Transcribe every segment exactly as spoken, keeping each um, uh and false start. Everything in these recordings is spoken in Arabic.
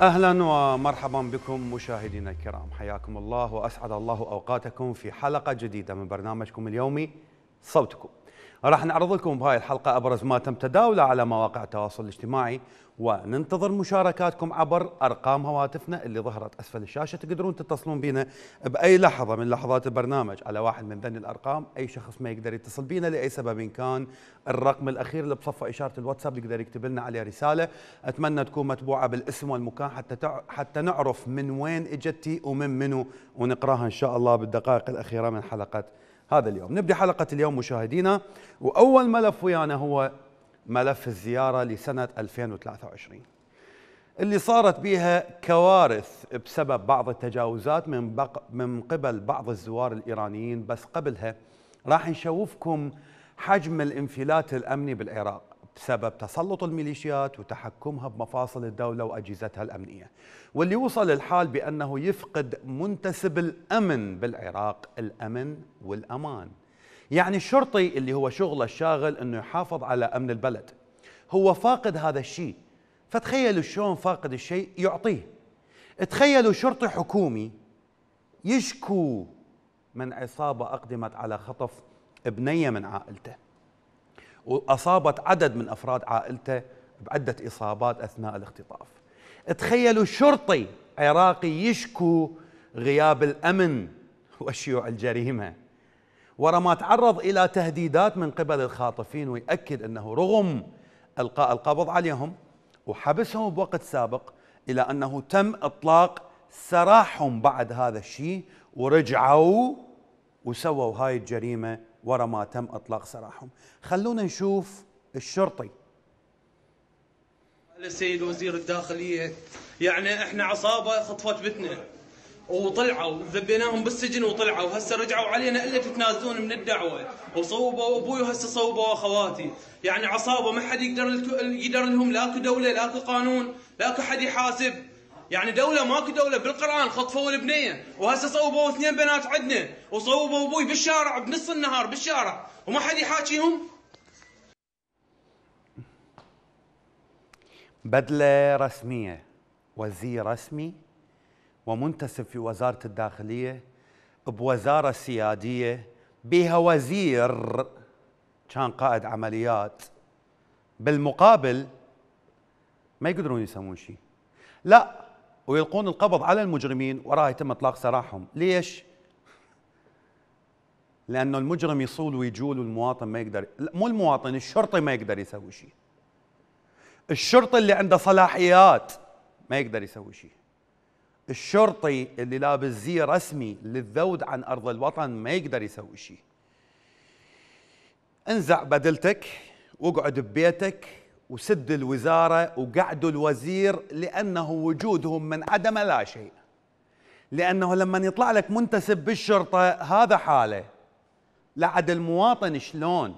أهلا ومرحبا بكم مشاهدينا الكرام، حياكم الله وأسعد الله أوقاتكم في حلقة جديدة من برنامجكم اليومي صوتكم. راح نعرض لكم بهاي الحلقة أبرز ما تم تداوله على مواقع التواصل الاجتماعي، وننتظر مشاركاتكم عبر أرقام هواتفنا اللي ظهرت أسفل الشاشة. تقدرون تتصلون بنا بأي لحظة من لحظات البرنامج على واحد من ذني الأرقام. أي شخص ما يقدر يتصل بنا لأي سبب كان، الرقم الأخير اللي بصفه إشارة الواتساب يقدر يكتب لنا عليه رسالة. أتمنى تكون متبوعة بالاسم والمكان حتى تع... حتى نعرف من وين اجتي ومن منو، ونقراها إن شاء الله بالدقائق الأخيرة من حلقة هذا اليوم. نبدأ حلقة اليوم مشاهدينا، وأول ملف ويانا هو ملف الزيارة لسنة ألفين وثلاثة وعشرين اللي صارت بها كوارث بسبب بعض التجاوزات من, بق... من قبل بعض الزوار الإيرانيين. بس قبلها راح نشوفكم حجم الانفلات الأمني بالعراق بسبب تسلط الميليشيات وتحكمها بمفاصل الدولة وأجهزتها الأمنية، واللي وصل الحال بأنه يفقد منتسب الأمن بالعراق، الأمن والأمان. يعني الشرطي اللي هو شغله الشاغل أنه يحافظ على أمن البلد هو فاقد هذا الشيء. فتخيلوا شلون فاقد الشيء يعطيه. تخيلوا شرطي حكومي يشكو من عصابة أقدمت على خطف ابنية من عائلته، وأصابت عدد من أفراد عائلته بعدة إصابات أثناء الاختطاف. تخيلوا شرطي عراقي يشكو غياب الأمن وشيوع الجريمة، ورا ما تعرض إلى تهديدات من قبل الخاطفين، ويأكد أنه رغم إلقاء القبض عليهم وحبسهم بوقت سابق، إلى أنه تم إطلاق سراحهم بعد هذا الشيء، ورجعوا وسووا هاي الجريمة ورا ما تم إطلاق سراحهم. خلونا نشوف الشرطي. السيد وزير الداخلية، يعني احنا عصابة خطفت بتنا وطلعوا ذبيناهم بالسجن وطلعوا، هسه رجعوا علينا الا تتنازلون من الدعوة، وصوبوا ابوي وهسه صوبوا اخواتي. يعني عصابة ما حد يقدر يقدر لهم، لاكو دولة لاكو قانون لاكو حد يحاسب. يعني دولة ماكو دولة، بالقرآن خطفوا البنية وهسه صوبوا اثنين بنات عندنا، وصوبوا ابوي بالشارع بنص النهار بالشارع وما حد يحاكيهم. بدلة رسمية، وزير رسمي ومنتسب في وزارة الداخلية بوزارة سيادية بها وزير كان قائد عمليات، بالمقابل ما يقدرون يسوون شيء، لا ويلقون القبض على المجرمين وراها يتم اطلاق سراحهم. ليش؟ لانه المجرم يصول ويجول والمواطن ما يقدر، مو المواطن، الشرطي ما يقدر يسوي شيء. الشرطي اللي عنده صلاحيات ما يقدر يسوي شيء. الشرطي اللي لابس زي رسمي للذود عن ارض الوطن ما يقدر يسوي شيء. انزع بدلتك واقعد ببيتك وسد الوزارة وقعدوا الوزير، لأنه وجودهم من عدم لا شيء. لأنه لما يطلع لك منتسب بالشرطة هذا حاله، لعد المواطن شلون؟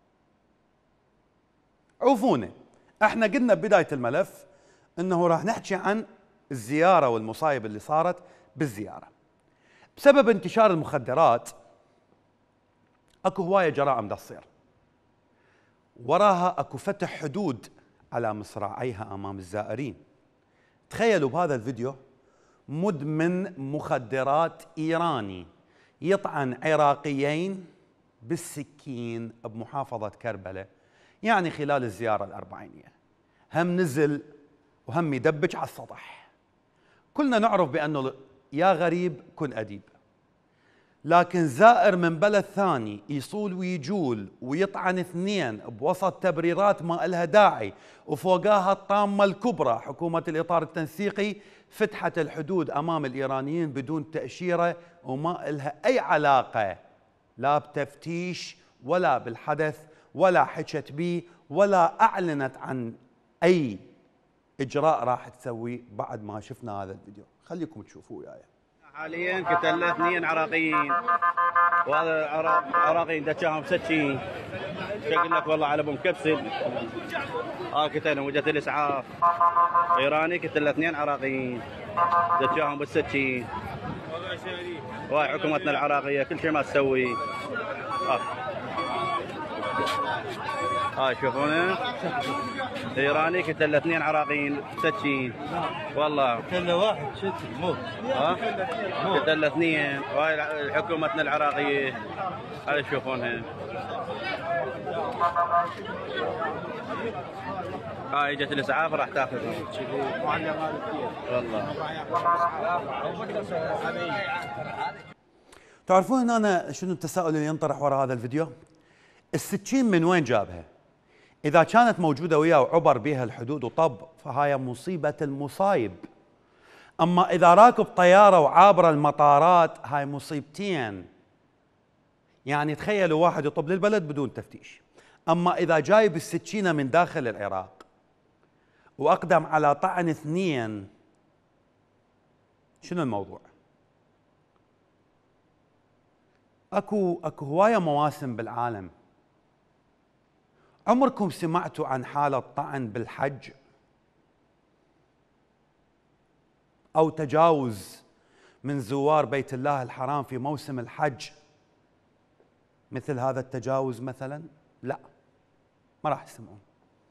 عوفونا، احنا قلنا ببداية الملف انه راح نحكي عن الزيارة والمصايب اللي صارت بالزيارة. بسبب انتشار المخدرات اكو هواية جرائم دا تصير، وراها اكو فتح حدود على مصراعيها امام الزائرين. تخيلوا بهذا الفيديو مدمن مخدرات ايراني يطعن عراقيين بالسكين بمحافظة كربلاء، يعني خلال الزيارة الأربعينية. هم نزل وهم يدبج على السطح. كلنا نعرف بأنه يا غريب كن أديب، لكن زائر من بلد ثاني يصول ويجول ويطعن اثنين بوسط تبريرات ما إلها داعي، وفوقاها الطامة الكبرى حكومة الإطار التنسيقي فتحت الحدود أمام الإيرانيين بدون تأشيرة وما إلها أي علاقة لا بتفتيش ولا بالحدث، ولا حكت به ولا أعلنت عن أي إجراء راح تسوي بعد ما شفنا هذا الفيديو. خليكم تشوفوا وياي. حاليا قتلنا اثنين عراقيين، وهذا عراقيين دشاهم سكين، شكل لك والله على ابو مكبسل. اه قتلهم وجت الاسعاف ايراني، قتلنا اثنين عراقيين دشاهم بالسكين. وهاي حكومتنا العراقيه كل شيء ما تسوي. آه. هاي شوفونه ايراني قتل اثنين عراقيين سكين والله قتل واحد شت مو ها قتل اثنين وهاي حكومتنا العراقيه هاي تشوفونها هاي اجت الاسعاف راح تاخذهم والله. تعرفون هنا شنو التساؤل اللي ينطرح وراء هذا الفيديو؟ السكين من وين جابها؟ إذا كانت موجودة وياه وعبر بها الحدود وطب فهاي مصيبة المصايب. أما إذا راكب طيارة وعابر المطارات هاي مصيبتين. يعني تخيلوا واحد يطب للبلد بدون تفتيش. أما إذا جايب السكينة من داخل العراق وأقدم على طعن اثنين، شنو الموضوع؟ اكو اكو هوايه مواسم بالعالم. عمركم سمعتوا عن حاله طعن بالحج او تجاوز من زوار بيت الله الحرام في موسم الحج مثل هذا التجاوز مثلا؟ لا، ما راح تسمعون.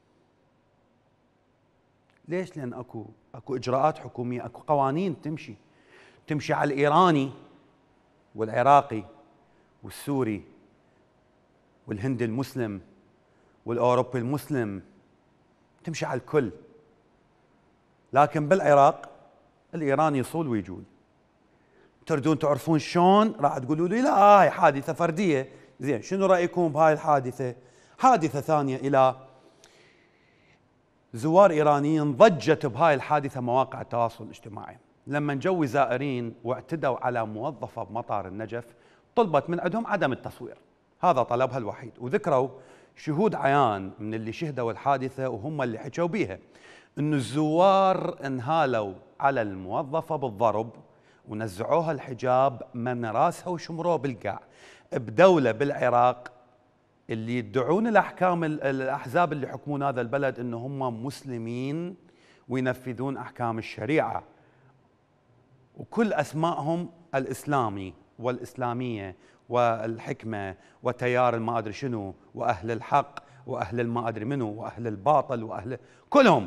ليش؟ لان اكو اكو اجراءات حكوميه، اكو قوانين تمشي تمشي على الايراني والعراقي والسوري والهندي المسلم والاوروبي المسلم، تمشي على الكل. لكن بالعراق الايراني يصول ويجول. تريدون تعرفون شلون؟ راح تقولوا لي لا هاي حادثه فرديه. زين، شنو رايكم بهاي الحادثه؟ حادثه ثانيه الى زوار ايرانيين ضجت بهاي الحادثه مواقع التواصل الاجتماعي لما جو زائرين واعتدوا على موظفه بمطار النجف، طلبت من عندهم عدم التصوير، هذا طلبها الوحيد، وذكروا شهود عيان من اللي شهدوا الحادثه وهم اللي حكوا بيها انه الزوار انهالوا على الموظفه بالضرب ونزعوها الحجاب من راسها وشمروه بالقاع بدوله بالعراق اللي يدعون الاحكام الاحزاب اللي يحكمون هذا البلد انه هم مسلمين وينفذون احكام الشريعه، وكل اسمائهم الاسلامي والاسلاميه والحكمه وتيار الما ادري شنو واهل الحق واهل الما ادري منو واهل الباطل واهل كلهم.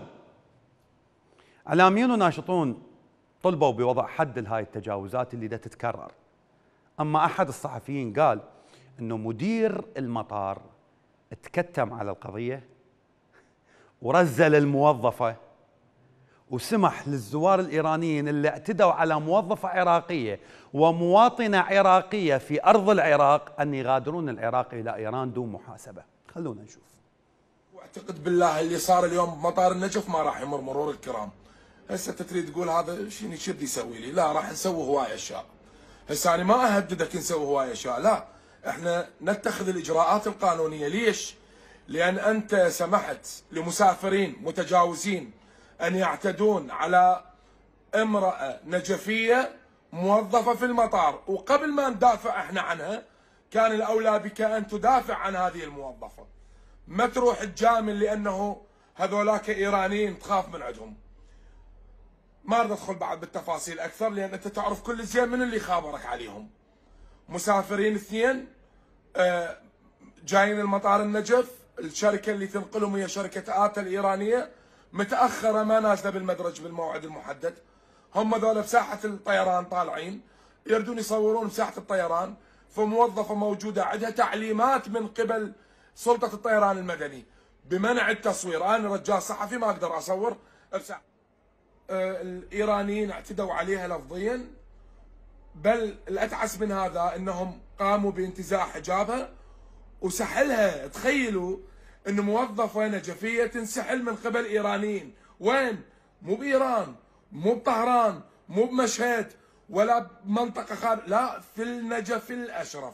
اعلاميون وناشطون طلبوا بوضع حد لهاي التجاوزات اللي دا تتكرر. اما احد الصحفيين قال انه مدير المطار تكتم على القضيه ورزل الموظفه وسمح للزوار الايرانيين اللي اعتدوا على موظفه عراقيه ومواطنه عراقيه في ارض العراق ان يغادرون العراق الى ايران دون محاسبه. خلونا نشوف. واعتقد بالله اللي صار اليوم بمطار النجف ما راح يمر مرور الكرام. هسه تريد تقول هذا شنو شد يسوي لي؟ لا، راح نسوي هوايه اشياء. هسه انا ما اهددك نسوي هوايه اشياء، لا، احنا نتخذ الاجراءات القانونيه. ليش؟ لان انت سمحت لمسافرين متجاوزين ان يعتدون على امراه نجفيه موظفه في المطار، وقبل ما ندافع احنا عنها كان الاولى بك ان تدافع عن هذه الموظفه، ما تروح تجامل لانه هذولاك ايرانيين تخاف من عندهم. ما اريد ادخل بعد بالتفاصيل اكثر لان انت تعرف كل زين من اللي خابرك عليهم. مسافرين اثنين آه جايين المطار النجف، الشركه اللي تنقلهم هي شركه آتا الايرانيه، متاخره ما نازله بالمدرج بالموعد المحدد. هم ذولا بساحه الطيران طالعين يردون يصورون بساحه الطيران، فموظفه موجوده عندها تعليمات من قبل سلطه الطيران المدني بمنع التصوير. انا رجال صحفي ما اقدر اصور بساحه. آه الايرانيين اعتدوا عليها لفظيا، بل الاتعس من هذا انهم قاموا بانتزاع حجابها وسحلها. تخيلوا ان موظفه نجفيه تنسحل من قبل ايرانيين. وين؟ مو بايران، مو بطهران، مو بمشهد ولا بمنطقه خارج، لا، في النجف الاشرف.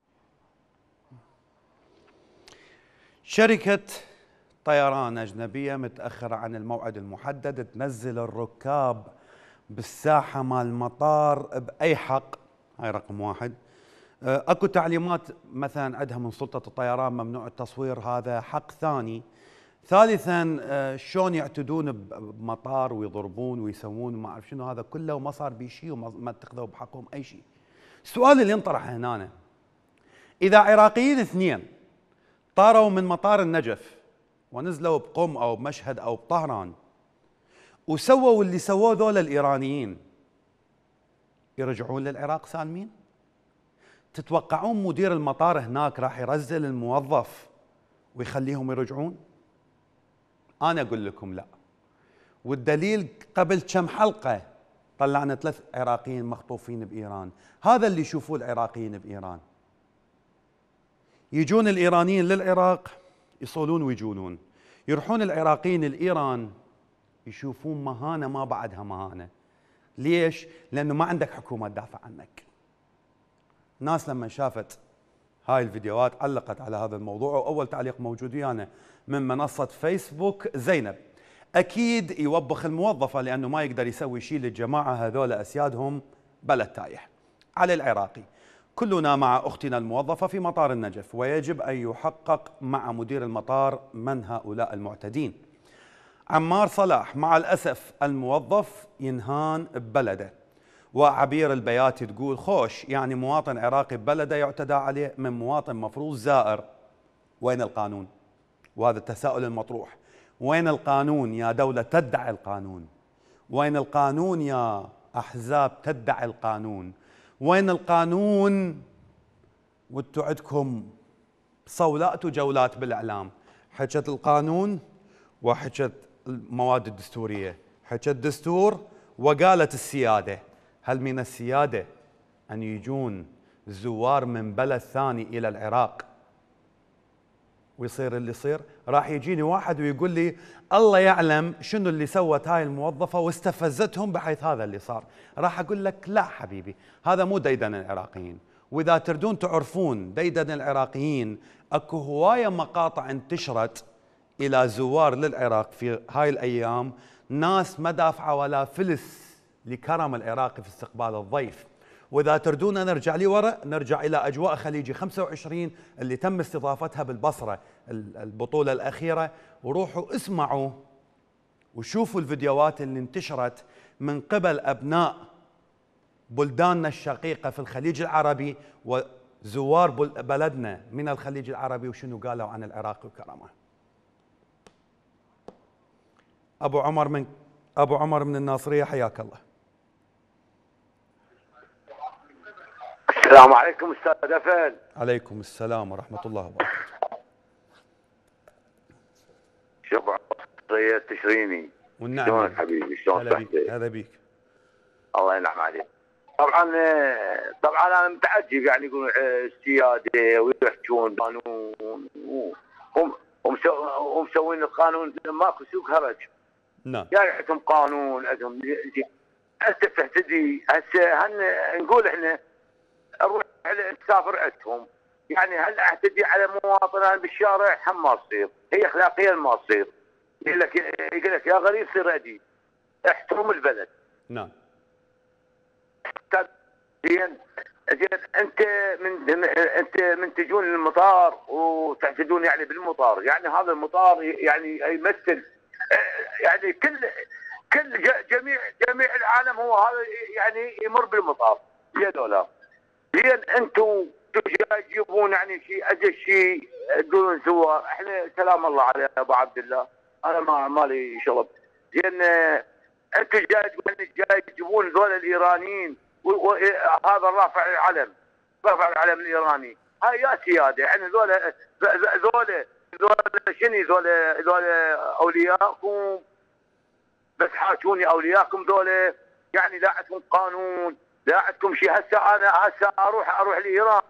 شركه طيران اجنبيه متاخره عن الموعد المحدد تنزل الركاب بالساحه مال المطار باي حق، هاي رقم واحد. اكو تعليمات مثلا عندها من سلطه الطيران ممنوع التصوير، هذا حق ثاني. ثالثا شلون يعتدون بمطار ويضربون ويسوون ما اعرف شنو، هذا كله وما صار بيه شيء وما اتخذوا بحقهم اي شيء. السؤال اللي ينطرح هنا، اذا عراقيين اثنين طاروا من مطار النجف ونزلوا بقم أو بمشهد أو بطهران وسووا اللي سووه ذول الإيرانيين، يرجعون للعراق سالمين؟ تتوقعون مدير المطار هناك راح يرزل الموظف ويخليهم يرجعون؟ أنا أقول لكم لا. والدليل قبل كم حلقة طلعنا ثلاث عراقيين مخطوفين بإيران، هذا اللي يشوفوه العراقيين بإيران. يجون الإيرانيين للعراق يصولون ويجولون، يروحون العراقيين الإيران يشوفون مهانة ما بعدها مهانة. ليش؟ لأنه ما عندك حكومة تدافع عنك. الناس لما شافت هاي الفيديوهات علقت على هذا الموضوع، وأول تعليق موجود ويانا من منصة فيسبوك زينب. أكيد يوبخ الموظفة لأنه ما يقدر يسوي شيء للجماعة هذول أسيادهم بلد تايح. على العراقي: كلنا مع أختنا الموظفة في مطار النجف، ويجب أن يحقق مع مدير المطار من هؤلاء المعتدين. عمار صلاح: مع الأسف الموظف ينهان ببلده. وعبير البياتي تقول: خوش، يعني مواطن عراقي ببلده يعتدى عليه من مواطن مفروض زائر. وين القانون؟ وهذا التساؤل المطروح. وين القانون يا دولة تدعي القانون؟ وين القانون يا أحزاب تدعي القانون؟ وين القانون وانتوا عندكم صولات وجولات بالإعلام؟ حكت القانون وحكت المواد الدستورية، حكت الدستور وقالت السيادة. هل من السيادة أن يجون زوار من بلد ثاني إلى العراق ويصير اللي يصير؟ راح يجيني واحد ويقول لي الله يعلم شنو اللي سوت هاي الموظفة واستفزتهم بحيث هذا اللي صار. راح أقول لك لا حبيبي، هذا مو ديدن العراقيين. وإذا تردون تعرفون ديدن العراقيين، أكو هواية مقاطع انتشرت إلى زوار للعراق في هاي الأيام، ناس ما دافعة ولا فلس لكرم العراقي في استقبال الضيف. وإذا تردون نرجع لي ورا، نرجع إلى أجواء خليجي خمسة وعشرين اللي تم استضافتها بالبصرة البطولة الأخيرة، وروحوا اسمعوا وشوفوا الفيديوهات اللي انتشرت من قبل أبناء بلداننا الشقيقة في الخليج العربي وزوار بلدنا من الخليج العربي وشنو قالوا عن العراق وكرمه. أبو عمر من أبو عمر من الناصرية، حياك الله. السلام عليكم استاذ أفل. عليكم السلام ورحمة الله وبركاته. شبع صيد تشريني. والنعم. شلونك حبيبي؟ شلون صحتك؟ هذا بيك. الله ينعم عليك. طبعا طبعا انا متعجب، يعني يقولون السياده ويحجون قانون هم ومسوين القانون ماكو سوق هرج. نعم. يعني عندهم قانون، عندهم هسه تهتدي هسه هن نقول احنا نروح نسافر عندهم، يعني هل اعتدي على مواطنان بالشارع؟ هم ما تصير، هي اخلاقيا ما تصير. يقول لك يقول لك يا غريب صير اديب، احترم البلد. نعم. زين زين انت من انت من تجون المطار وتعتدون يعني بالمطار، يعني هذا المطار يعني يمثل يعني كل كل جميع جميع العالم هو هذا يعني يمر بالمطار. زين ولا زين انتم تجيبون يعني شيء اجل شيء تقولون سوا احنا سلام الله على ابو عبد الله، انا ما مالي شغل. زين انتم جاي تقولون جاي تجيبون ذول الايرانيين وهذا رافع العلم، رافع العلم الايراني، هاي يا سياده يعني ذول ذول ذول شنو ذول ذول اولياءكم، بس حاجوني اولياءكم ذول، يعني لا عندكم قانون، لا عندكم شيء. هسه انا هسه اروح اروح لايران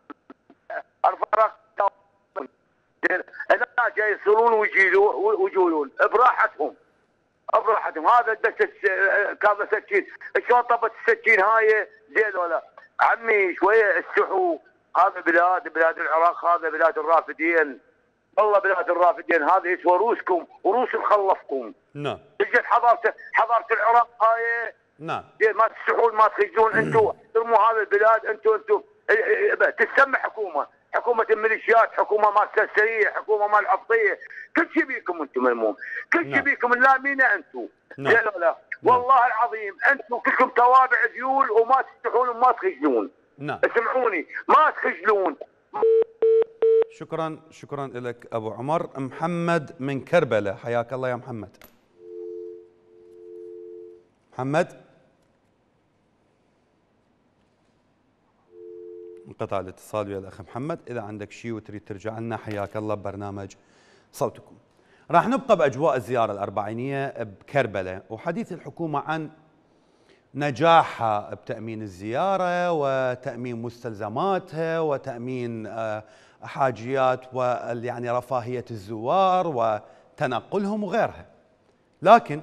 ارفرق هنا جاي يصيرون ويجولون براحتهم براحتهم. هذا دس كذا سكين، شلون طبت السكين هاي؟ زين ولا عمي شويه استحوا، هذا بلاد بلاد العراق، هذا بلاد الرافدين، والله بلاد الرافدين، هذا يسوى روسكم وروس مخلفكم. نعم. اجت حضاره حضاره العراق هاي. نعم. زين ما تستحون ما تخجلون انتم، ترموا هذا البلاد انتم انتم تسمى حكومه، حكومه الميليشيات، حكومه مال السريه، حكومه مال العبطيه، كل شيء بيكم انتم المهم، كل شيء بيكم اللامينه انتم. نعم. زين ولا؟ والله العظيم انتم كلكم توابع ذيول وما تستحون وما تخجلون. نعم. اسمعوني ما تخجلون. شكرا شكرا لك ابو عمر. محمد من كربلاء، حياك الله يا محمد. محمد انقطع الاتصال ويا الاخ محمد. اذا عندك شيء وتريد ترجع لنا حياك الله ببرنامج صوتكم. راح نبقى باجواء الزياره الاربعينيه بكربلاء وحديث الحكومه عن نجاحها بتامين الزياره وتامين مستلزماتها وتامين حاجيات ويعني رفاهيه الزوار وتنقلهم وغيرها. لكن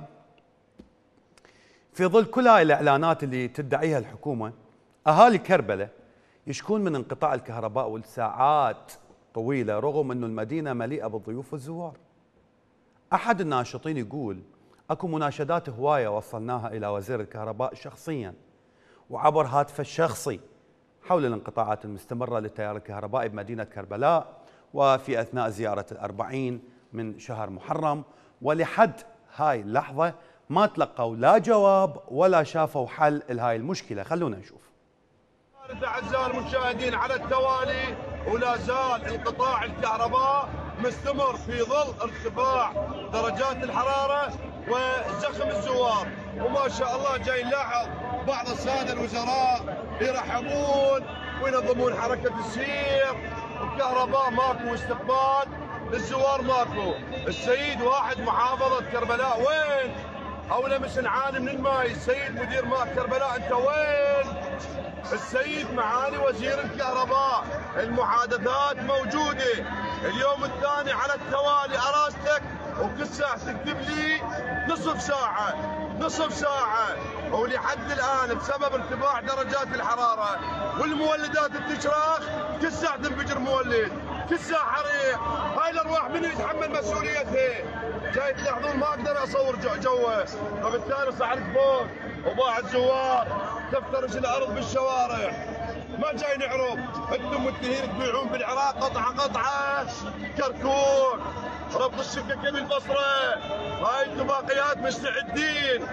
في ظل كل هاي الاعلانات اللي تدعيها الحكومه، اهالي كربلاء يشكون من انقطاع الكهرباء والساعات طويله رغم انه المدينه مليئه بالضيوف والزوار. احد الناشطين يقول اكو مناشدات هوايه وصلناها الى وزير الكهرباء شخصيا وعبر هاتفه الشخصي حول الانقطاعات المستمره للتيار الكهربائي بمدينه كربلاء وفي اثناء زياره الأربعين من شهر محرم، ولحد هاي اللحظه ما تلقوا لا جواب ولا شافوا حل لهاي المشكله. خلونا نشوف. أعزائي المشاهدين، على التوالي ولا زال انقطاع الكهرباء مستمر في ظل ارتفاع درجات الحرارة وزخم الزوار، وما شاء الله جاي نلاحظ بعض السادة الوزراء يرحبون وينظمون حركة السير، الكهرباء ماكو واستقبال الزوار ماكو. السيد واحد محافظة كربلاء وين؟ او لمس نعاني من الماي. السيد مدير ماء كربلاء انت وين؟ السيد معالي وزير الكهرباء، المحادثات موجوده اليوم الثاني على التوالي اراستك، وكل ساعه تكتب لي نصف ساعه نصف ساعه، ولحد الان بسبب ارتفاع درجات الحراره والمولدات بتشرخ، كل ساعه تنفجر مولد، كل ساعه حريق. هاي الارواح من يتحمل مسؤوليتها؟ جاي تلاحظون ما اقدر اصور جو جوه، فبالتالي صعدت فوق وباع الزوار تفترش الارض بالشوارع. ما جاي نعرف انتم متهين تبيعون بالعراق قطعه قطعه كركوك، ربط السكك بالبصره، هاي اتفاقيات مستعدين.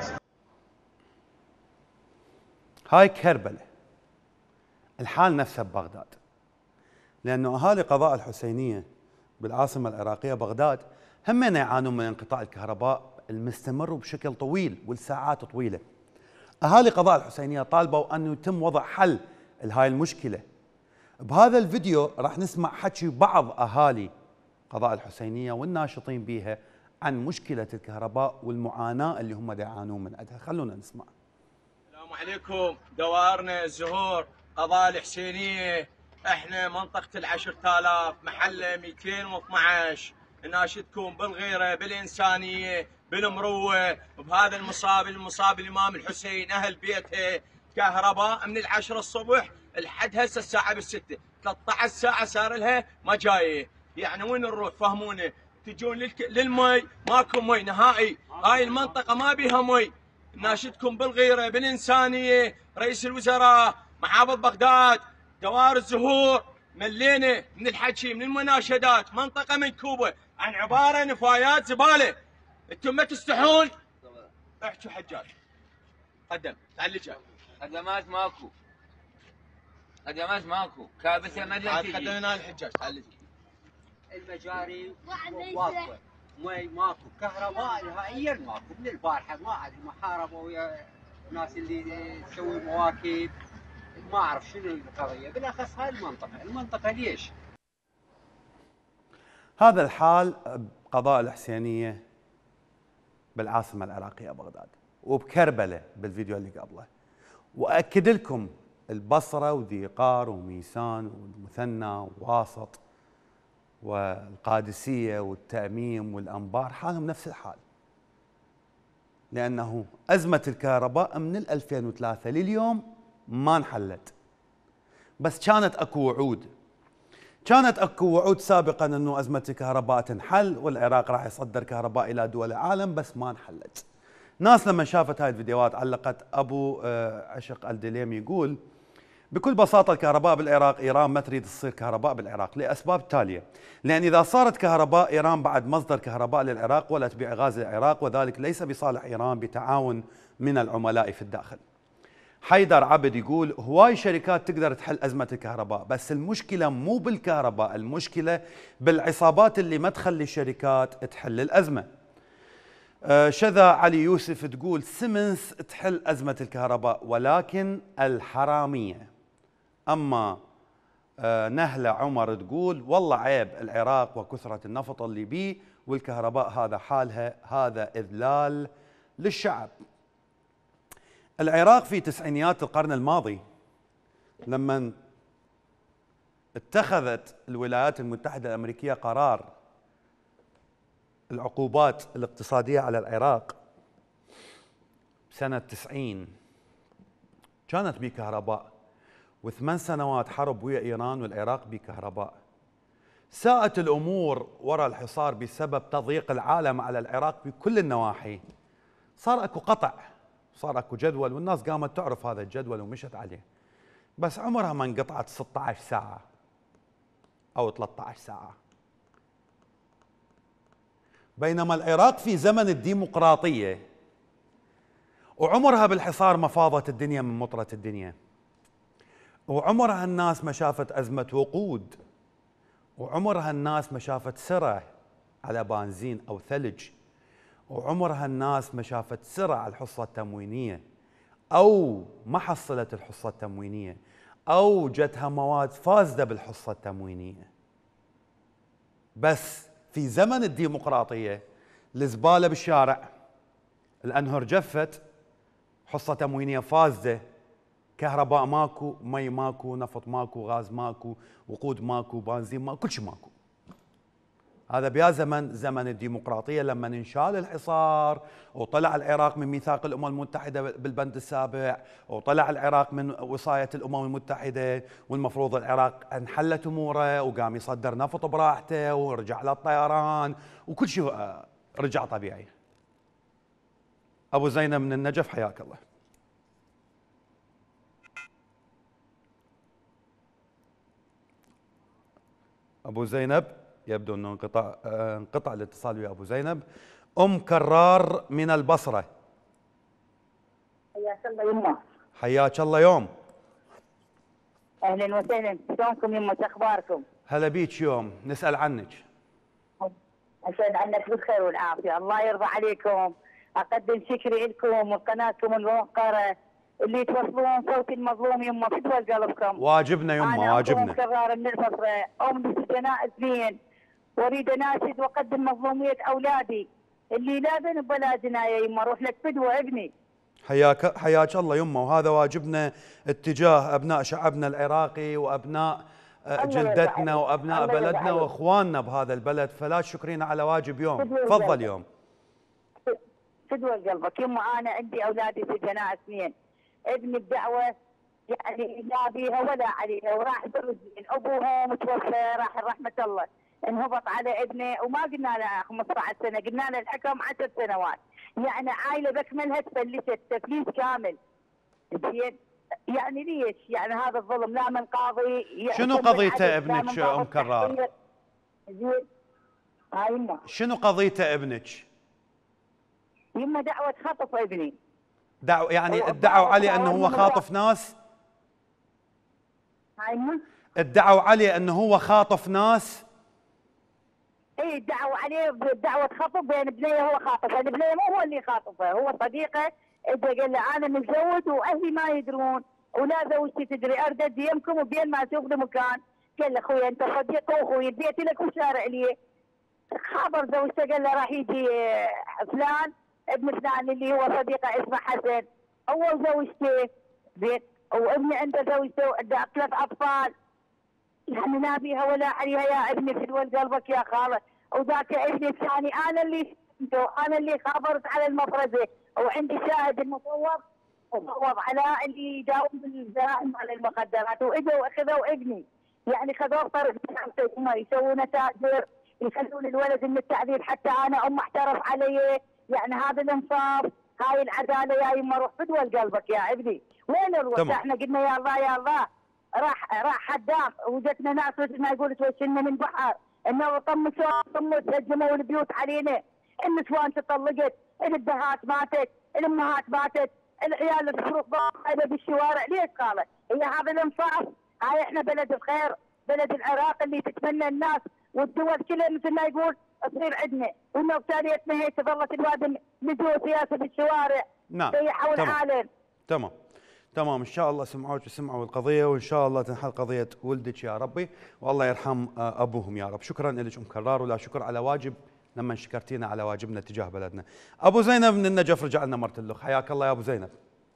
هاي كربلاء، الحال نفسه ببغداد، لانه اهالي قضاء الحسينيه بالعاصمه العراقيه بغداد همين يعانون من انقطاع الكهرباء المستمر وبشكل طويل والساعات طويله. اهالي قضاء الحسينيه طالبوا انه يتم وضع حل لهاي المشكله. بهذا الفيديو راح نسمع حكي بعض اهالي قضاء الحسينيه والناشطين بها عن مشكله الكهرباء والمعاناه اللي هم يعانون من عندها. خلونا نسمع. السلام عليكم. دوارنا الزهور قضاء الحسينيه، احنا منطقه العشرة آلاف، محله مئتين واثنعش. ناشدكم بالغيره، بالانسانيه، بالمروه، بهذا المصاب المصاب الامام الحسين، اهل بيته كهرباء من العشرة الصبح لحد هسه الساعه بالسته، ثلاث عشرة ساعه صار لها ما جايه. يعني وين نروح؟ فهمونا. تجون للك... للمي ماكو مي نهائي، هاي المنطقه ما بيها مي. ناشدكم بالغيره، بالانسانيه، رئيس الوزراء، محافظ بغداد، دوار الزهور، ملينا من الحكي من المناشدات، منطقه منكوبه عن عباره نفايات زباله. انتم ما تستحون؟ احكوا حجاج. قدم تعال جاي. خدمات ماكو، خدمات ماكو، كابسه ما تجي. قدمنا الحجاج. تعال المجاري واقفه، مي ماكو، كهرباء نهائيا ماكو. من البارحه ما ادري محاربه ويا الناس اللي تسوي مواكب، ما اعرف شنو القضيه، بالاخص هاي المنطقه، المنطقه ليش؟ هذا الحال بقضاء الحسينيه بالعاصمه العراقيه بغداد، وبكربلاء بالفيديو اللي قبله. واكد لكم البصره وذي قار وميسان والمثنى وواسط والقادسيه والتأميم والانبار حالهم نفس الحال، لانه ازمه الكهرباء من ألفين وثلاثة لليوم ما انحلت. بس كانت اكو وعود، كانت اكو وعود سابقا انه ازمه الكهرباء تنحل والعراق راح يصدر كهرباء الى دول العالم، بس ما انحلت. ناس لما شافت هاي الفيديوهات علقت. ابو عشق الدليم يقول بكل بساطه الكهرباء بالعراق، ايران ما تريد تصير كهرباء بالعراق لاسباب تاليه، لان اذا صارت كهرباء ايران بعد مصدر كهرباء للعراق ولا تبيع غاز للعراق، وذلك ليس بصالح ايران بتعاون من العملاء في الداخل. حيدر عبد يقول هواي شركات تقدر تحل أزمة الكهرباء، بس المشكلة مو بالكهرباء، المشكلة بالعصابات اللي ما تخلي الشركات تحل الأزمة. آه شذا علي يوسف تقول سيمنز تحل أزمة الكهرباء ولكن الحرامية. أما آه نهلة عمر تقول والله عيب العراق وكثرة النفط اللي بيه والكهرباء هذا حالها، هذا إذلال للشعب. العراق في تسعينيات القرن الماضي لما اتخذت الولايات المتحدة الأمريكية قرار العقوبات الاقتصادية على العراق سنة تسعين، كانت بكهرباء، وثمان سنوات حرب ويا إيران والعراق بكهرباء. ساءت الأمور وراء الحصار بسبب تضييق العالم على العراق بكل النواحي. صار اكو قطع، صار اكو جدول، والناس قامت تعرف هذا الجدول ومشت عليه، بس عمرها ما انقطعت ستة عشر ساعة أو ثلاثة عشر ساعة. بينما العراق في زمن الديمقراطية وعمرها بالحصار ما فاضت الدنيا من مطرة الدنيا، وعمرها الناس ما شافت أزمة وقود، وعمرها الناس ما شافت سرعة على بنزين أو ثلج، وعمرها الناس ما شافت سرعة على الحصة التموينية أو ما حصلت الحصة التموينية أو جتها مواد فاسدة بالحصة التموينية. بس في زمن الديمقراطية الزبالة بالشارع، الأنهر جفت، حصة تموينية فاسدة، كهرباء ماكو، مي ماكو، نفط ماكو، غاز ماكو، وقود ماكو، بنزين ماكو، كل شيء ماكو. هذا بيا زمن زمن الديمقراطية لما انشال الحصار وطلع العراق من ميثاق الأمم المتحدة بالبند السابع، وطلع العراق من وصاية الأمم المتحدة، والمفروض العراق انحلت أموره وقام يصدر نفط براحته ورجع للطيران وكل شيء رجع طبيعي. أبو زينب من النجف حياك الله. أبو زينب يبدو أنه انقطع انقطع الاتصال ويا أبو زينب. أم كرار من البصرة. حياك الله يمه. حياك الله يوم. أهلا وسهلا، شلونكم يمه؟ شو أخباركم؟ هلا بيك يوم، نسأل عنك. أسأل عنك بالخير والعافية، الله يرضى عليكم. أقدم شكري لكم وقناتكم الموقرة اللي توصلون صوت المظلوم يمه في دول قلبكم. واجبنا يمه، واجبنا. أنا أم كرار من البصرة، أم لسجناء اثنين، واريد اناشد واقدم مظلوميه اولادي اللي لا ذنب ولا جنايه يما، روح لك فدوه ابني. حياك حياك الله يمه، وهذا واجبنا اتجاه ابناء شعبنا العراقي وابناء جلدتنا وابناء بلدنا واخواننا بهذا البلد، فلا تشكرين على واجب يوم. تفضل يوم. فدوه قلبك يما. انا عندي اولادي سجناء اثنين، ابني بدعوه يعني لا بيها ولا عليها، وراح برزين، ابوها متوفى راح رحمه الله، انهبط على ابنه وما قلنا له خمسة عشر سنه، قلنا له الحكم عشر سنوات، يعني عائله باكملها تفلست تفليس كامل. زين يعني ليش؟ يعني هذا الظلم لا من قاضي. شنو قضيته ابنك ام كرار؟ زين هاي يمه. شنو قضيته ابنك؟ يمه دعوه خطف ابني. دعو يعني ادعوا عليه انه هو خاطف ناس؟ هاي يمه. ادعوا عليه انه هو خاطف ناس؟ اي ادعوا عليه بدعوه خطف بين بنيه، هو خاطفه، البنيه مو هو اللي خاطفه، هو صديقه اجى قال له انا متزوج واهلي ما يدرون ولا زوجتي تدري، ارد يمكم وبين ما اشوف له مكان. قال له اخوي انت صديق واخوي، البيت لك وشارع لي. خابر زوجته قال له راح يجي فلان ابن فلان اللي هو صديقه اسمه حسن، اول زوجته بيت، وابني عنده زوجته عنده ثلاث اطفال، يعني لا بيها ولا عليها يا ابني في دول قلبك يا خاله. وذاك ابني الثاني انا اللي انا اللي خابرت على المفرزه، وعندي شاهد المصور وصوب على اللي يداوم بالجرائم على المخدرات، واجوا اخذوا ابني، يعني خذوه طرف هم يسوون تاجر، يخلون الولد من التعذيب، حتى انا ام احترف علي، يعني هذا الانصاف، هاي العداله يا يما. روح في دول قلبك يا ابني. وين نروح؟ احنا قلنا يا الله يا الله، راح راح حدام، وجتنا ناس مثل ما يقول توشلنا من بحر، انه طمسوا طمس هجموا البيوت علينا، النسوان تطلقت، الابهات ماتت، الامهات ماتت، العيال الصاروخ قاعده بالشوارع، ليش قالت؟ هي هذا الانصاف؟ هاي احنا بلد الخير، بلد العراق اللي تتمنى الناس والدول كلها مثل ما يقول تصير عندنا، وانه تاليتنا هيك ظلت الواد لجوء سياسه بالشوارع. نعم سيحوا تمام العالم. تمام تمام ان شاء الله سمعوك وسمعوا القضيه، وان شاء الله تنحل قضيه ولدك يا ربي، والله يرحم ابوهم يا رب. شكرا لك ام كرار، ولا شكر على واجب لما شكرتينا على واجبنا تجاه بلدنا. ابو زينب من النجف رجع لنا مرت اللخ، حياك الله يا ابو زينب.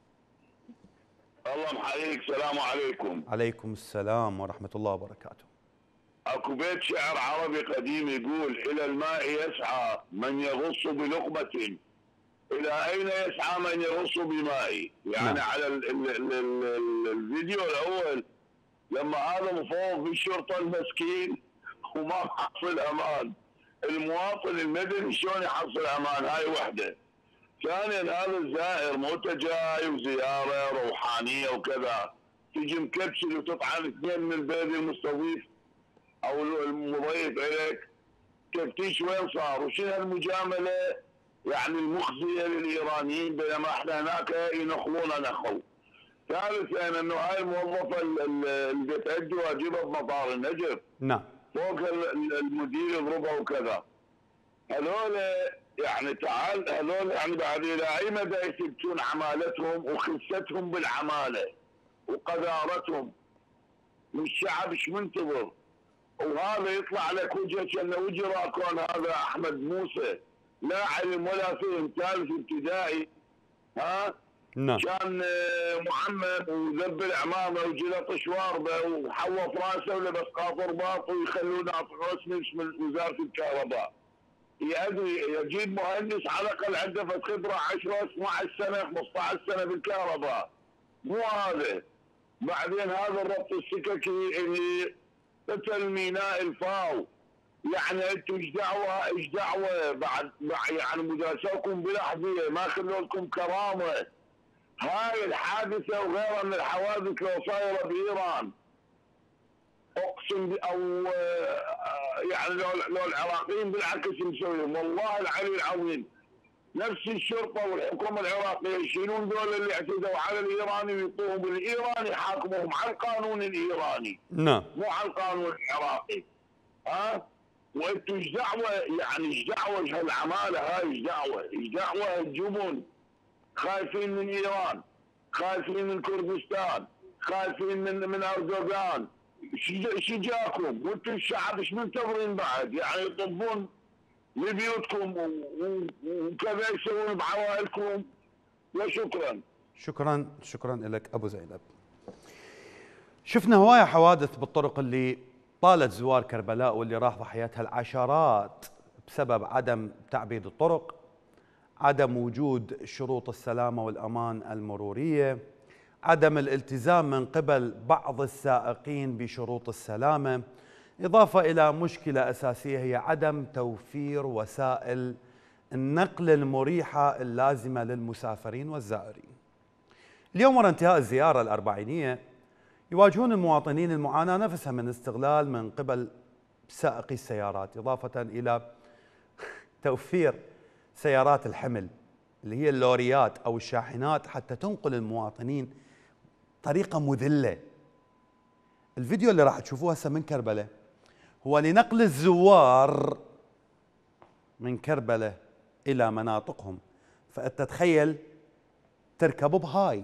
الله محييك، السلام عليكم. عليكم السلام ورحمه الله وبركاته. اكو بيت شعر عربي قديم يقول: الى الماء يسعى من يغص بلقمة، الى اين يسعى من يغص بمائي. يعني نعم. على ال ال ال ال الفيديو الاول لما هذا مفوض بالشرطه المسكين وما حصل امان، المواطن المدني شلون يحصل امان؟ هاي وحده. ثانيا هذا الزائر موته جاي وزياره روحانيه وكذا، تجي مكبسل وتطعن اثنين من البلد المستضيف او المضيف اليك، تفتيش وين صار؟ وشنو هالمجامله يعني المخزيه للايرانيين، بينما احنا هناك ينخلون نخل. ثالثا انه هاي الموظفه اللي بتأدي واجبها بمطار النجف نعم فوق المدير يضربها وكذا. هذول يعني تعال هذول يعني بعد الى اي مدى يثبتون عمالتهم وخستهم بالعماله وقذارتهم، والشعب ايش منتظر؟ وهذا يطلع لك وجهه كانه وجه راكون هذا احمد موسى، لا علم ولا فهم، ثالث ابتدائي، ها؟ نعم. كان معمم وذبل عمامه وجلط شواربه وحوط راسه ولبس قاطر باط ويخلونه رسمي اسم وزاره الكهرباء. يدري يجيب مهندس على الاقل عنده خبره عشرة اثنعش سنه خمسطعش سنه بالكهرباء، مو هذا. بعدين هذا الربط السككي اللي قتل ميناء الفاو، يعني انتم ايش دعوه ايش دعوه بعد يعني مداسوكم بالاحذيه، ما خلوا لكم كرامه. هاي الحادثه وغيرها من الحوادث لو صايره بايران اقسم او يعني لو لو العراقيين بالعكس مسويهم، والله العلي العظيم نفس الشرطه والحكومه العراقيه يشيلون ذول اللي اعتدوا على الايراني ويعطوهم بالايراني يحاكموهم على القانون الايراني. نعم. مو على القانون العراقي. ها؟ وانتم ايش دعوه يعني ايش دعوه هالعماله هاي ايش دعوه؟ ايش دعوه الجبن؟ خايفين من ايران، خايفين من كردستان، خايفين من من اردوغان، ايش جاكم؟ وانتم الشعب ايش منتظرين بعد؟ يعني يطبون لبيوتكم وكذا يسوون بعوائلكم. وشكرا. شكرا شكرا لك ابو زينب. شفنا هوايه حوادث بالطرق اللي طالت زوار كربلاء واللي راح ضحيتها العشرات بسبب عدم تعبيد الطرق، عدم وجود شروط السلامه والامان المروريه، عدم الالتزام من قبل بعض السائقين بشروط السلامه، إضافة إلى مشكلة أساسية هي عدم توفير وسائل النقل المريحة اللازمة للمسافرين والزائرين. اليوم ورا انتهاء الزيارة الأربعينية يواجهون المواطنين المعاناة نفسها من استغلال من قبل سائقي السيارات، إضافة إلى توفير سيارات الحمل اللي هي اللوريات أو الشاحنات حتى تنقل المواطنين طريقة مذلة. الفيديو اللي راح تشوفوه هسه من كربلاء هو لنقل الزوار من كربلاء إلى مناطقهم، فأنت تخيل تركب بهاي.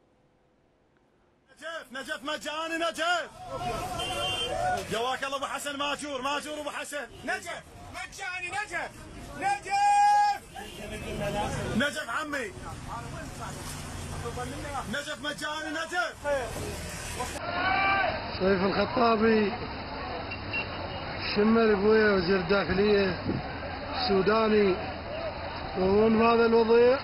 نجف نجف مجاني نجف. جواك الله ابو حسن ماجور ماجور ابو حسن. نجف مجاني نجف نجف نجف عمي نجف مجاني نجف. سيف الخطابي شمر ابويا وزير الداخليه السوداني وهون بهذا الوضع،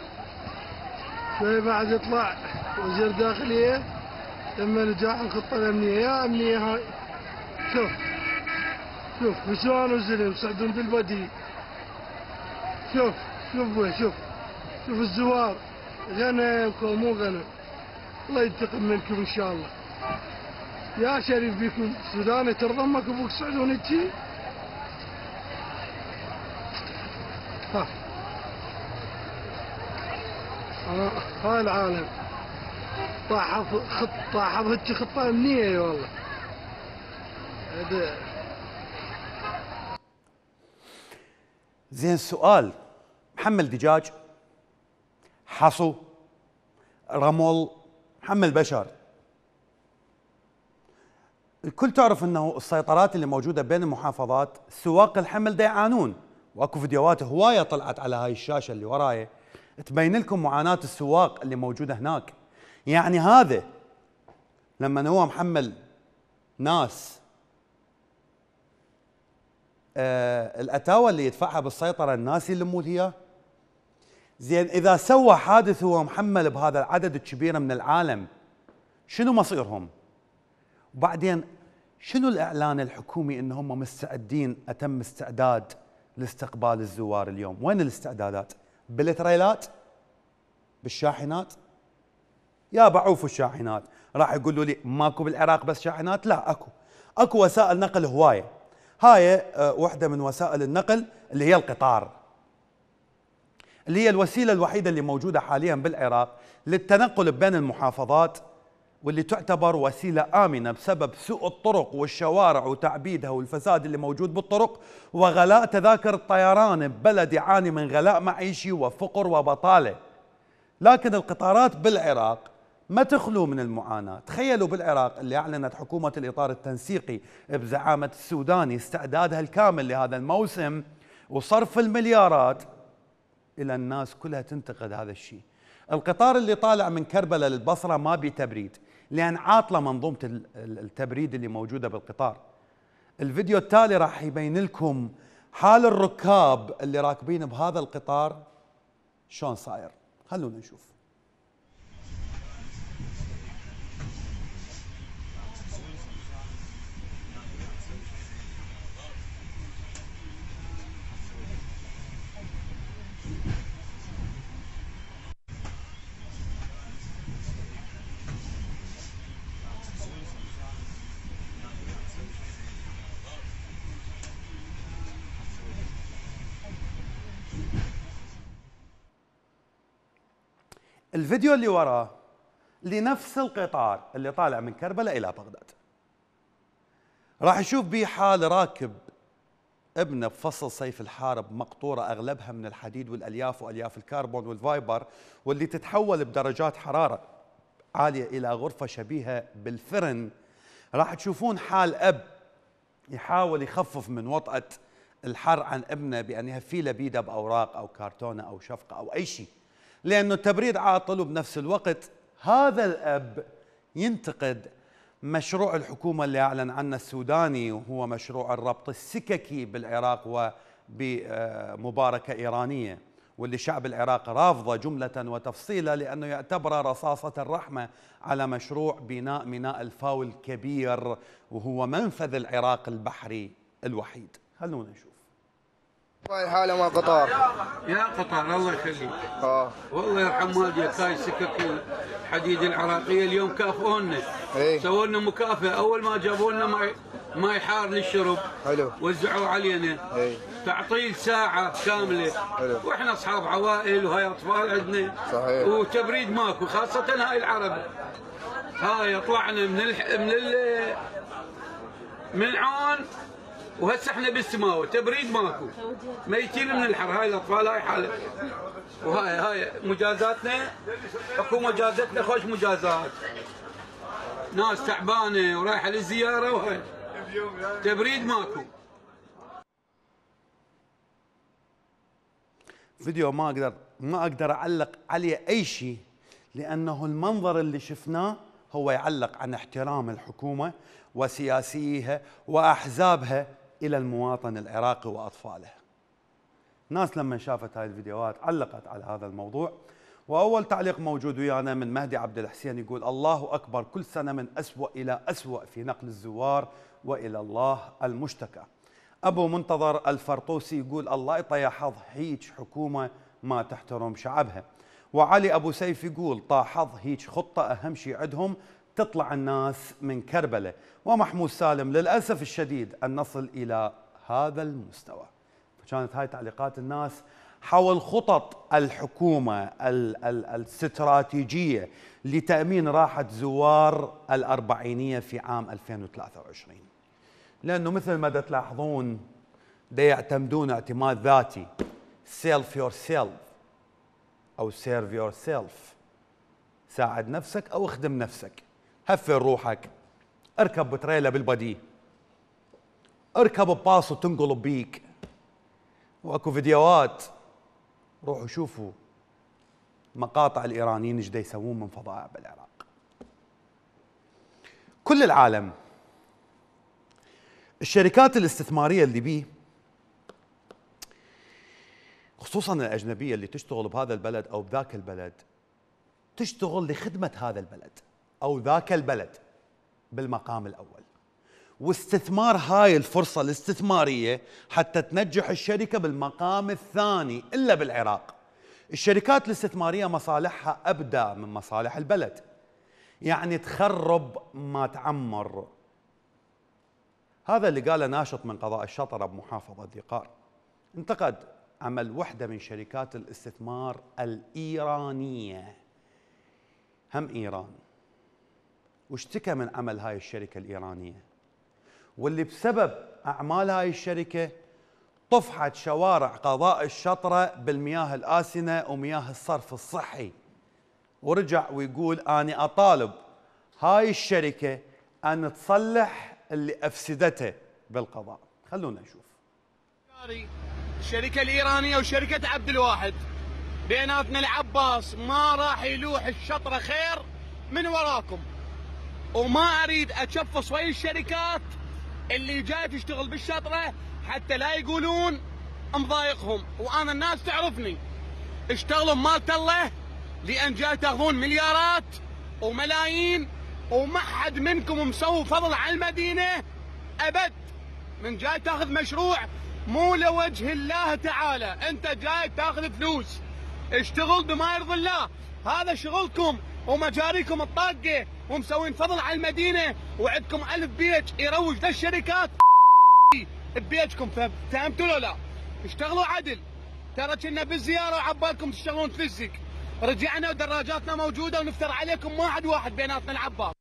شوي بعد يطلع وزير الداخليه تم نجاح الخطه الامنيه. يا امنيه هاي شوف شوف نسوان وزلم سعدون بالبدي. شوف شوف ابوي شوف شوف الزوار غنم مو غنم. الله ينتقم منكم ان شاء الله. يا شريف بيكم السوداني ترضى امك ابوك سعدون هيجي؟ ها انا هاي العالم طاح خط طاح هيك خطه امنيه والله. هذا زين سؤال، محمل دجاج، حصو، رمل، محمل بشر. الكل تعرف انه السيطرات اللي موجوده بين المحافظات سواق الحمل دا يعانون، واكو فيديوهات هوايه طلعت على هاي الشاشه اللي وراي تبين لكم معاناه السواق اللي موجوده هناك. يعني هذا لما هو محمل ناس آه الاتاوه اللي يدفعها بالسيطره الناس يلموا اياه. زين اذا سوى حادث هو محمل بهذا العدد الكبير من العالم شنو مصيرهم؟ وبعدين شنو الاعلان الحكومي ان هم مستعدين اتم استعداد لاستقبال الزوار اليوم؟ وين الاستعدادات؟ بالتريلات؟ بالشاحنات؟ يا بعوف الشاحنات، راح يقولوا لي ماكو بالعراق بس شاحنات؟ لا اكو، اكو وسائل نقل هوايه. هاي أه وحده من وسائل النقل اللي هي القطار، اللي هي الوسيله الوحيده اللي موجوده حاليا بالعراق للتنقل بين المحافظات، واللي تعتبر وسيله امنه بسبب سوء الطرق والشوارع وتعبيدها والفساد اللي موجود بالطرق وغلاء تذاكر الطيران ببلد يعاني من غلاء معيشي وفقر وبطاله. لكن القطارات بالعراق ما تخلو من المعاناة. تخيلوا بالعراق اللي أعلنت حكومة الإطار التنسيقي بزعامة السوداني استعدادها الكامل لهذا الموسم وصرف المليارات، إلى الناس كلها تنتقد هذا الشيء. القطار اللي طالع من كربلاء للبصرة ما بي تبريد لأن عاطلة منظومة التبريد اللي موجودة بالقطار. الفيديو التالي راح يبين لكم حال الركاب اللي راكبين بهذا القطار شلون صاير. خلونا نشوف. الفيديو اللي وراه لنفس القطار اللي طالع من كربلاء إلى بغداد. راح يشوف بيه حال راكب ابنه بفصل صيف الحارب مقطورة أغلبها من الحديد والألياف وألياف الكربون والفايبر، واللي تتحول بدرجات حرارة عالية إلى غرفة شبيهة بالفرن. راح تشوفون حال أب يحاول يخفف من وطأة الحر عن ابنه بأن يهفي له بيده بأوراق أو كرتونة أو شفقة أو أي شيء، لأنه التبريد عاطل. وبنفس الوقت هذا الأب ينتقد مشروع الحكومة اللي أعلن عنه السوداني، وهو مشروع الربط السككي بالعراق وبمباركة إيرانية، واللي شعب العراق رافضه جملة وتفصيلا لأنه يعتبره رصاصة الرحمة على مشروع بناء ميناء الفاو الكبير، وهو منفذ العراق البحري الوحيد. خلونا نشوف. والله حاله مال قطار. يا قطار الله يخليك. اه والله يرحم والديك، هاي سكك الحديد العراقيه اليوم كافئونا. اي سووا لنا مكافاه، اول ما جابوا لنا ماء ماء حار للشرب. حلو. وزعوا علينا. اي تعطيل ساعه كامله. حلو. واحنا اصحاب عوائل وهاي اطفال عندنا. صحيح. وتبريد ماكو، خاصه هاي العرب. هاي طلعنا من الح... من ال... من عون وهسه احنا بالسماوه، تبريد ماكو، ميتين من الحر. هاي الاطفال هاي حاله، وهاي هاي مجازاتنا، حكومه جازتنا خوش مجازات، ناس تعبانه ورايحه للزياره وهاي تبريد ماكو. فيديو ما اقدر ما اقدر اعلق عليه اي شيء، لانه المنظر اللي شفناه هو يعلق عن احترام الحكومه وسياسيها واحزابها الى المواطن العراقي واطفاله. ناس لما شافت هاي الفيديوهات علقت على هذا الموضوع، واول تعليق موجود ويانا من مهدي عبد الحسين يقول: الله اكبر، كل سنه من اسوأ الى اسوأ في نقل الزوار والى الله المشتكى. ابو منتظر الفرطوسي يقول: الله يطيح حظ هيج حكومه ما تحترم شعبها. وعلي ابو سيف يقول: طاح حظ هيج خطه اهم شيء عندهم تطلع الناس من كربلاء. ومحمود سالم: للاسف الشديد ان نصل الى هذا المستوى. فكانت هاي تعليقات الناس حول خطط الحكومة الاستراتيجية لتأمين راحة زوار الأربعينية في عام ألفين وثلاثة وعشرين. لأنه مثل ما تلاحظون دا يعتمدون اعتماد ذاتي، self yourself أو serve yourself، ساعد نفسك أو اخدم نفسك، هفل روحك، اركب بتريلا بالبدي، اركب بباص وتنقلب بيك. واكو فيديوهات، روحوا شوفوا مقاطع الإيرانيين ايش دا يسوون من فظائع بالعراق. كل العالم، الشركات الاستثمارية اللي بيه خصوصا الأجنبية اللي تشتغل بهذا البلد أو بذاك البلد، تشتغل لخدمة هذا البلد أو ذاك البلد بالمقام الأول، واستثمار هاي الفرصة الاستثمارية حتى تنجح الشركة بالمقام الثاني. إلا بالعراق الشركات الاستثمارية مصالحها أبدى من مصالح البلد، يعني تخرب ما تعمر. هذا اللي قاله ناشط من قضاء الشطرة بمحافظة ذي قار، انتقد عمل وحدة من شركات الاستثمار الإيرانية، هم إيران، واشتكى من عمل هاي الشركة الإيرانية، واللي بسبب أعمال هاي الشركة طفحت شوارع قضاء الشطرة بالمياه الآسنة ومياه الصرف الصحي. ورجع ويقول أنا أطالب هاي الشركة أن تصلح اللي أفسدته بالقضاء. خلونا نشوف. الشركة الإيرانية وشركة عبد الواحد بيناتنا العباس، ما راح يلوح الشطرة خير من وراكم، وما أريد أتشفص ويا الشركات اللي جاية تشتغل بالشطرة حتى لا يقولون مضايقهم. وأنا الناس تعرفني، اشتغلوا مالت الله لأن جاي تاخذون مليارات وملايين، وما حد منكم مسوي فضل على المدينة أبد. من جاي تاخذ مشروع مو لوجه الله تعالى، أنت جاي تاخذ فلوس، اشتغل بما يرضي الله، هذا شغلكم ومجاريكم الطاقة، ومسوين فضل على المدينة، وعندكم ألف بيج يروج للشركات ببيجكم. فهمتوا لو لا؟ اشتغلوا عدل، ترى كنا بالزيارة وعبالكم تشتغلون تفزك، رجعنا ودراجاتنا موجودة ونفتر عليكم واحد واحد بيناتنا العباس.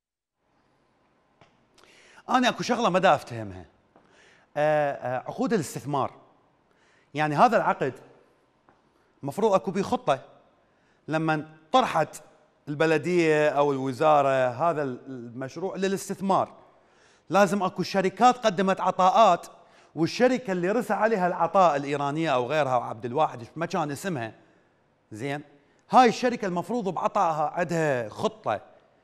أنا أكو شغلة ما دا أفتهمها، عقود الاستثمار. يعني هذا العقد مفروض أكو بيه خطة، لما طرحت البلدية أو الوزارة هذا المشروع للاستثمار لازم أكو شركات قدمت عطاءات، والشركة اللي رسى عليها العطاء الإيرانية أو غيرها وعبد الواحد ما كان اسمها زين، هاي الشركة المفروض بعطائها عندها خطة.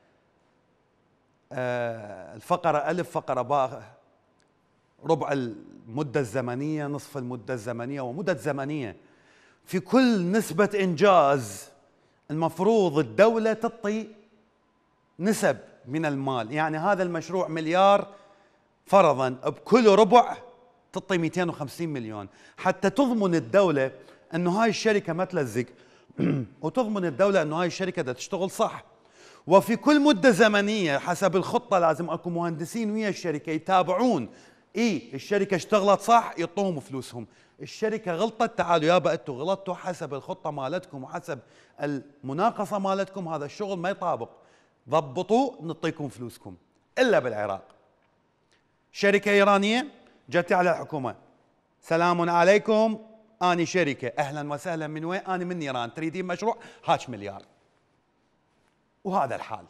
آه الفقرة ألف، فقرة باء، ربع المدة الزمنية، نصف المدة الزمنية، ومدة زمنية. في كل نسبة إنجاز المفروض الدولة تعطي نسب من المال. يعني هذا المشروع مليار فرضا، بكل ربع تعطي مئتين وخمسين مليون حتى تضمن الدولة أنه هاي الشركة ما تلزق وتضمن الدولة أنه هاي الشركة دا تشتغل صح. وفي كل مدة زمنية حسب الخطة لازم أكو مهندسين ويا الشركة يتابعون إيه الشركة اشتغلت صح، يعطوهم فلوسهم. الشركة غلطت، تعالوا يابا انتوا غلطتوا حسب الخطة مالتكم وحسب المناقصة مالتكم، هذا الشغل ما يطابق، ضبطوا نعطيكم فلوسكم. إلا بالعراق شركة إيرانية جت على الحكومة، سلام عليكم أنا شركة، أهلا وسهلا، من وين؟ أنا من إيران، تريدين مشروع؟ هاش مليار. وهذا الحال.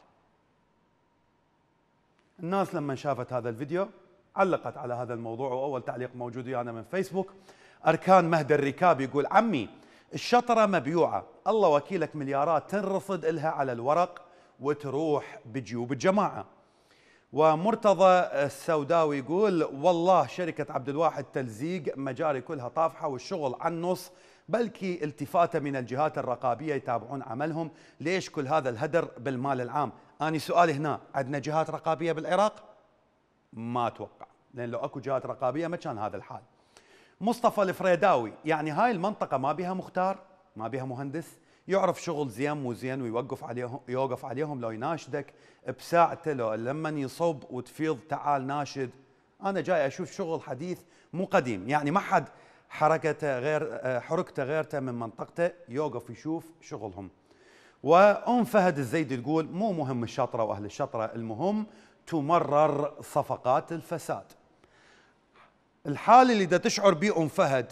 الناس لما شافت هذا الفيديو علقت على هذا الموضوع، وأول تعليق موجود ويانا من فيسبوك أركان مهدي الركاب يقول عمي الشطرة مبيوعة، الله وكيلك مليارات تنرصد إلها على الورق وتروح بجيوب الجماعة. ومرتضى السوداوي يقول والله شركة عبد الواحد تلزيق، مجاري كلها طافحة والشغل عن نص، بلكي التفاتة من الجهات الرقابية يتابعون عملهم، ليش كل هذا الهدر بالمال العام؟ أنا سؤالي هنا، عندنا جهات رقابية بالعراق؟ ما أتوقع، لأن لو أكو جهات رقابية ما كان هذا الحال. مصطفى الفريداوي يعني هاي المنطقة ما بها مختار، ما بها مهندس يعرف شغل زين مو زين ويوقف عليهم، يوقف عليهم لو يناشدك بساعته، لو لما يصب وتفيض تعال ناشد. أنا جاي أشوف شغل حديث مو قديم، يعني ما حد حركته غير حركته غيرته من منطقته يوقف يشوف شغلهم. وأم فهد الزيدي تقول مو مهم الشطرة وأهل الشطرة، المهم تمرر صفقات الفساد. الحال اللي دا تشعر به أم فهد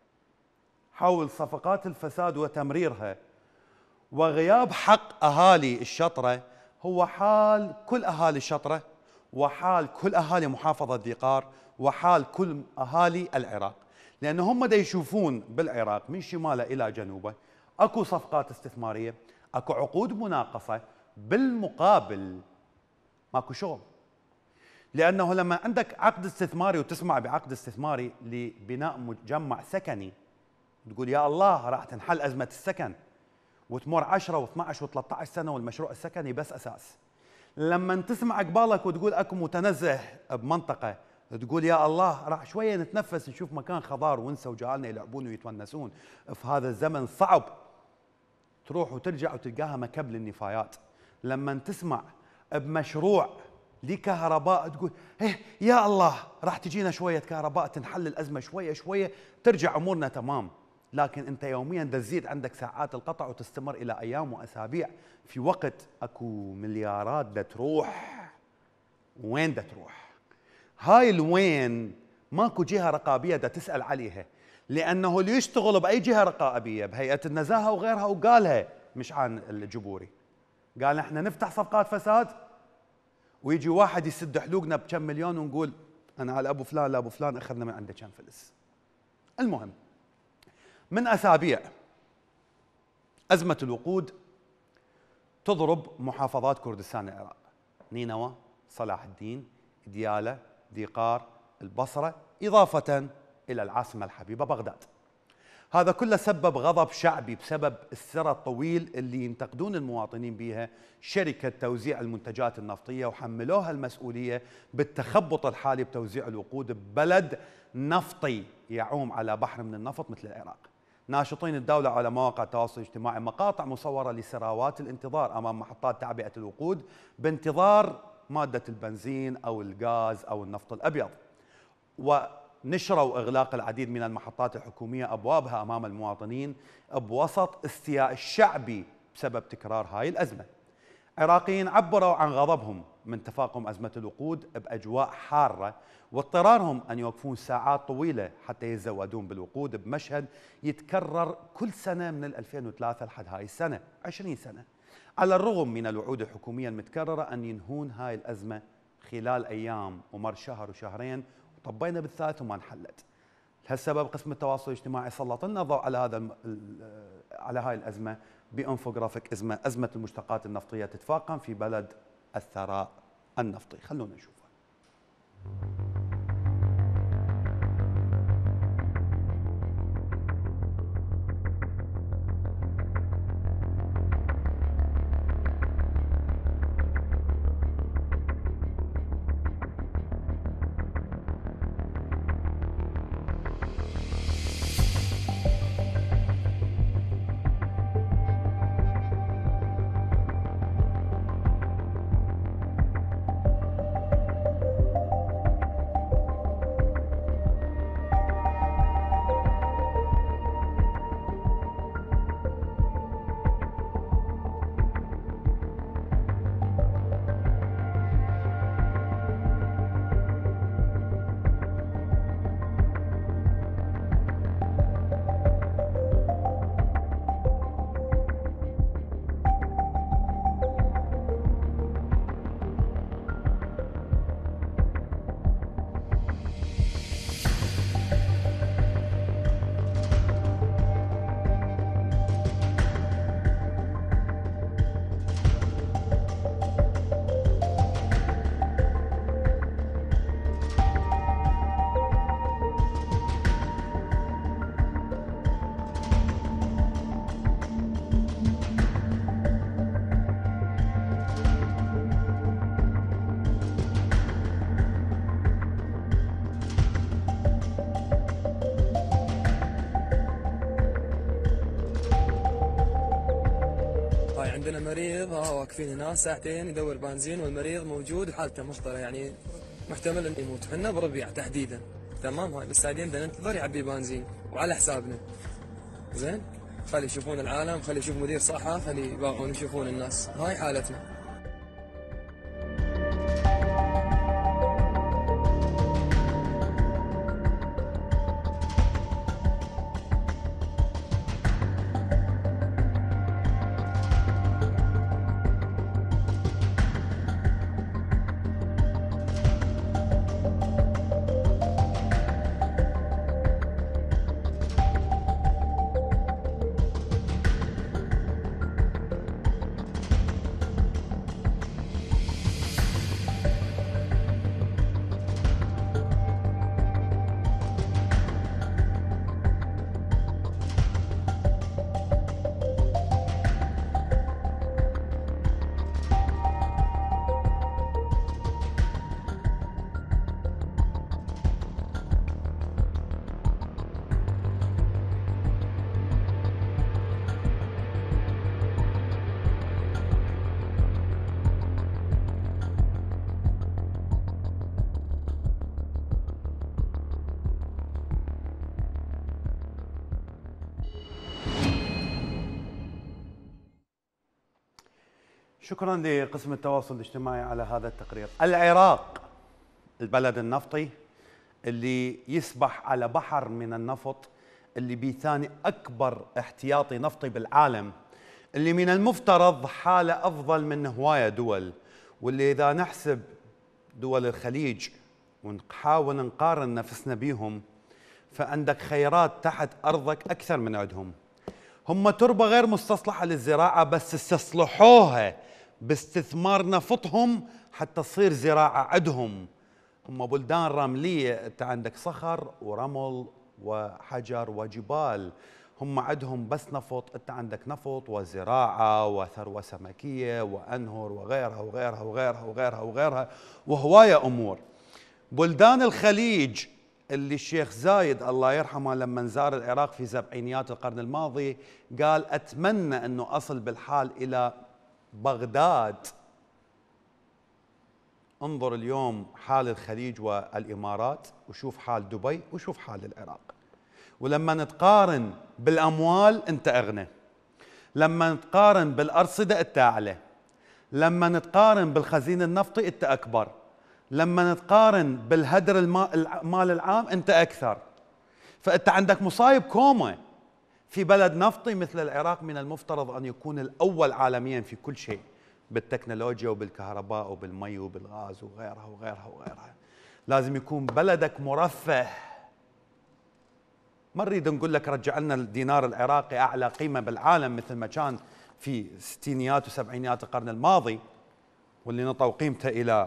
حول صفقات الفساد وتمريرها وغياب حق أهالي الشطرة هو حال كل أهالي الشطرة وحال كل أهالي محافظة ذيقار وحال كل أهالي العراق، لأن هم دا يشوفون بالعراق من شماله إلى جنوبه أكو صفقات استثمارية، أكو عقود مناقصة، بالمقابل ماكو شغل. لأنه لما عندك عقد استثماري وتسمع بعقد استثماري لبناء مجمع سكني تقول يا الله راح تنحل أزمة السكن وتمر عشرة واثنعش وثلاثة عشر سنة والمشروع السكني بس أساس. لما تسمع قبالك وتقول أكو متنزه بمنطقة تقول يا الله راح شوية نتنفس نشوف مكان خضار ونسى وجعلنا يلعبون ويتونسون في هذا الزمن صعب. تروح وترجع وتلقاها مكب للنفايات. لما تسمع بمشروع لكهرباء تقول إيه يا الله راح تجينا شوية كهرباء تنحل الأزمة شوية شوية ترجع أمورنا تمام. لكن أنت يوميا تزيد عندك ساعات القطع وتستمر إلى أيام وأسابيع في وقت أكو مليارات دا تروح. وين دا تروح؟ هاي الوين ماكو جهة رقابية دا تسأل عليها، لأنه اللي يشتغل بأي جهة رقابية بهيئة النزاهة وغيرها وقالها مش عن الجبوري، قال احنا نفتح صفقات فساد ويجي واحد يسد حلوقنا بكم مليون ونقول انا على ابو فلان لابو فلان اخذنا من عنده كم فلس. المهم من اسابيع ازمه الوقود تضرب محافظات كردستان العراق، نينوى، صلاح الدين، دياله، ذيقار، البصره، اضافه الى العاصمه الحبيبه بغداد. هذا كله سبب غضب شعبي بسبب السر الطويل اللي ينتقدون المواطنين بها شركة توزيع المنتجات النفطية وحملوها المسؤولية بالتخبط الحالي بتوزيع الوقود ببلد نفطي يعوم على بحر من النفط مثل العراق. ناشطين الدولة على مواقع التواصل الاجتماعي مقاطع مصورة لسراوات الانتظار أمام محطات تعبئة الوقود بانتظار مادة البنزين أو الغاز أو النفط الأبيض، و نشروا إغلاق العديد من المحطات الحكومية أبوابها أمام المواطنين بوسط استياء الشعبي بسبب تكرار هاي الأزمة. عراقيين عبروا عن غضبهم من تفاقم أزمة الوقود بأجواء حارة واضطرارهم أن يوقفون ساعات طويلة حتى يتزودون بالوقود بمشهد يتكرر كل سنة من ألفين وثلاثة لحد هاي السنة عشرين سنة، على الرغم من الوعود الحكومية المتكررة أن ينهون هاي الأزمة خلال أيام ومر شهر وشهرين طبينا بالثالث وما انحلت. لهالسبب قسم التواصل الاجتماعي سلط لنا الضوء على هذا على هاي الازمه بانفوجرافيك ازمه ازمه المشتقات النفطيه تتفاقم في بلد الثراء النفطي. خلونا نشوفها. عندنا مريض ها واقفين هنا ساعتين يدور بنزين والمريض موجود حالته مخطره، يعني محتمل انه يموت. احنا بربيع تحديدا تمام. هاي بس بعدين بدنا ننتظر يعبي بنزين وعلى حسابنا. زين، خلي يشوفون العالم، خلي يشوف مدير صحة، خلي يباعون يشوفون الناس. هاي حالتنا. شكرا لقسم التواصل الاجتماعي على هذا التقرير. العراق البلد النفطي اللي يسبح على بحر من النفط، اللي بثاني أكبر احتياطي نفطي بالعالم، اللي من المفترض حاله أفضل من هواية دول، واللي إذا نحسب دول الخليج ونحاول نقارن نفسنا بيهم فعندك خيرات تحت أرضك أكثر من عندهم. هم تربة غير مستصلحة للزراعة بس استصلحوها باستثمار نفطهم حتى تصير زراعة عندهم. هم بلدان رملية، انت عندك صخر ورمل وحجر وجبال، هم عندهم بس نفط، انت عندك نفط وزراعة وثروة سمكية وأنهر وغيرها وغيرها وغيرها وغيرها وغيرها وهواية أمور. بلدان الخليج اللي الشيخ زايد الله يرحمه لما زار العراق في سبعينيات القرن الماضي قال أتمنى أنه أصل بالحال إلى بغداد. انظر اليوم حال الخليج والإمارات، وشوف حال دبي، وشوف حال العراق. ولما نتقارن بالأموال أنت أغنى، لما نتقارن بالأرصدة أنت أعلى، لما نتقارن بالخزين النفطي أنت أكبر، لما نتقارن بالهدر المال العام أنت أكثر. فأنت عندك مصايب كومة. في بلد نفطي مثل العراق من المفترض أن يكون الأول عالميا في كل شيء، بالتكنولوجيا وبالكهرباء وبالمي وبالغاز وغيرها وغيرها وغيرها. لازم يكون بلدك مرفه. ما نريد نقول لك رجع لنا الدينار العراقي أعلى قيمة بالعالم مثل ما كان في ستينيات وسبعينيات القرن الماضي، واللي نطوا قيمته إلى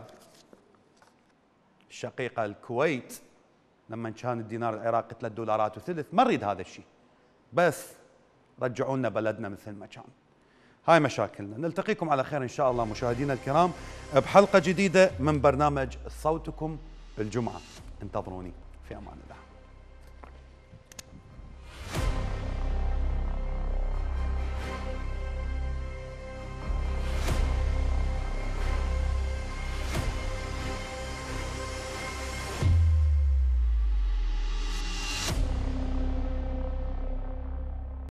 الشقيقة الكويت لما كان الدينار العراقي ثلاث دولارات وثلث. ما نريد هذا الشيء، بس رجعوا لنا بلدنا مثل ما كان. هاي مشاكلنا. نلتقيكم على خير إن شاء الله مشاهدينا الكرام بحلقة جديدة من برنامج صوتكم الجمعة. انتظروني، في أمان الله.